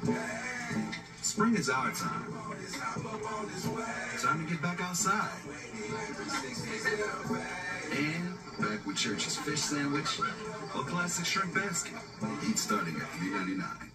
Spring is our time. Time to get back outside. And back with Church's fish sandwich or classic shrimp basket. Each starting at $3.99.